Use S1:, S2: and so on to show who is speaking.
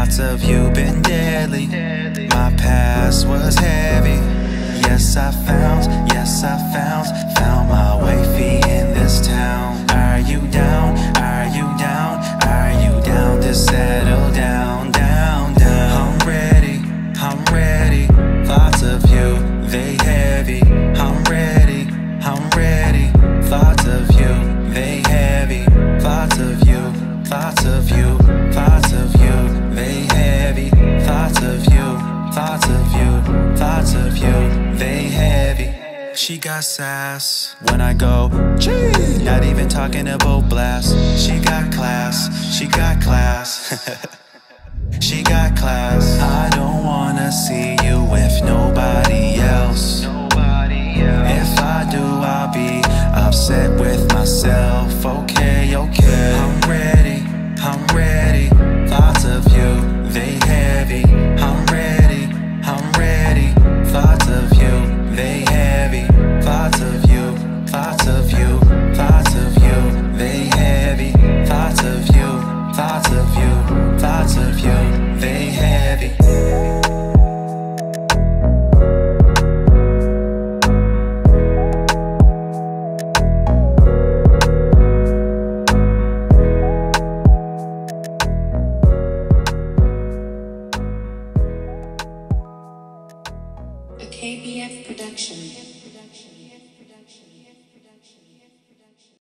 S1: Thoughts of you been deadly. My past was heavy. Yes, I found my wifey in this town. Are you down? Are you down? Are you down to settle down, down, down? I'm ready. Thoughts of you, they heavy. I'm ready. Thoughts of you, they heavy. Thoughts of you, thoughts of you, thoughts of you, they heavy. Thoughts of you, thoughts of you, thoughts of you, they heavy. She got sass when I go, gee. Not even talking about blast. She got class, she got class. She got class. I don't wanna see you with nobody else. If I do, I'll be upset with myself. Okay, I'm ready. Thoughts of you, they heavy. I'm ready. Thoughts of you, they heavy. Thoughts of you, thoughts of you, thoughts of you, they heavy. Thoughts of you, thoughts of you, thoughts of you, they heavy.
S2: A KBF production.